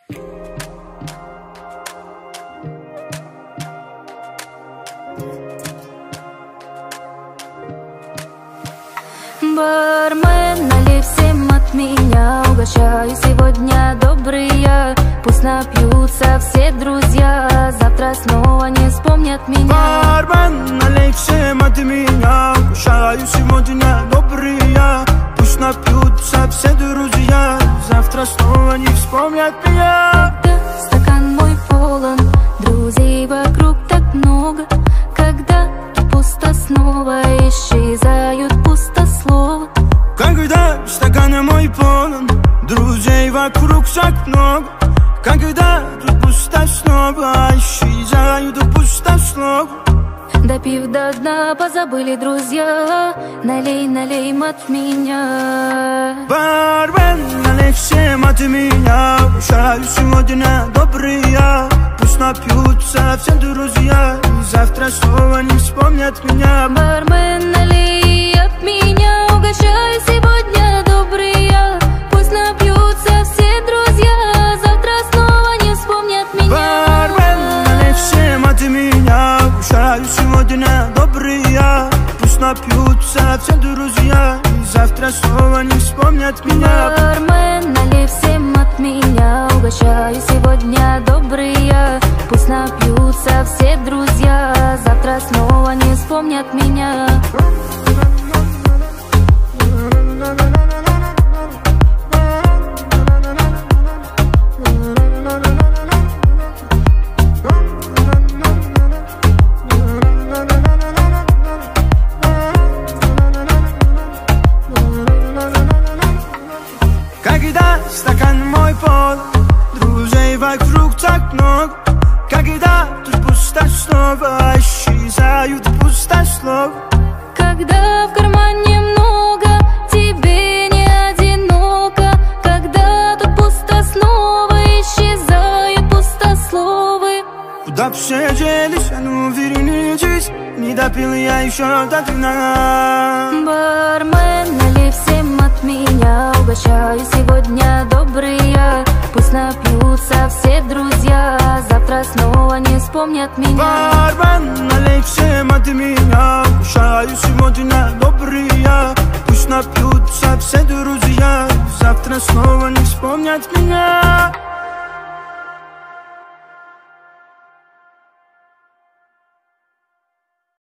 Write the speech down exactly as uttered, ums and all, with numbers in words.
Бармен, налей всем от меня, угощаю сегодня добрые. Пусть напьются все друзья, завтра снова не вспомнят меня. Бармен, налей всем от меня, угощаю сегодня добрые. Пусть напьются все друзья, завтра снова не вспомнят меня. Когда стакан мой полон, друзей вокруг так много, когда пусто снова исчезают пустословы. Когда стакан мой полон, друзей вокруг так много, когда тут пусто снова исчезают пустословы. Допив до дна, позабыли друзья, налей, налей от меня. Бармен, налей всем от меня, угощаю сегодня добрые. Пусть напьются все друзья, завтра снова не вспомнят меня. Бармен, налей от меня, угощаю сегодня добрые. Пусть напьются все друзья, завтра снова не вспомнят меня. Бармен, налей всем от меня, угощаю сегодня добрые. Пусть напьются все друзья, завтра снова не вспомнят меня. Бармен, налей всем от меня, угощаю сегодня добрые. Пусть напьются все друзья, завтра снова не вспомнят меня. Когда стакан мой полон, друзей вокруг так много, когда тут пусто снова исчезают пустословы. Когда в кармане много, тебе не одиноко, когда тут пусто снова исчезают пустословы. Куда все делись, а ну вернитесь, не допил я еще до дна. Бармен, налей всем от меня, угощаю сегодня добрые. Пусть напьются все друзья, завтра снова не вспомнят меня. Бармен, налей всем от меня, угощаю сегодня добрые. Пусть напьются все друзья, завтра снова не вспомнят меня.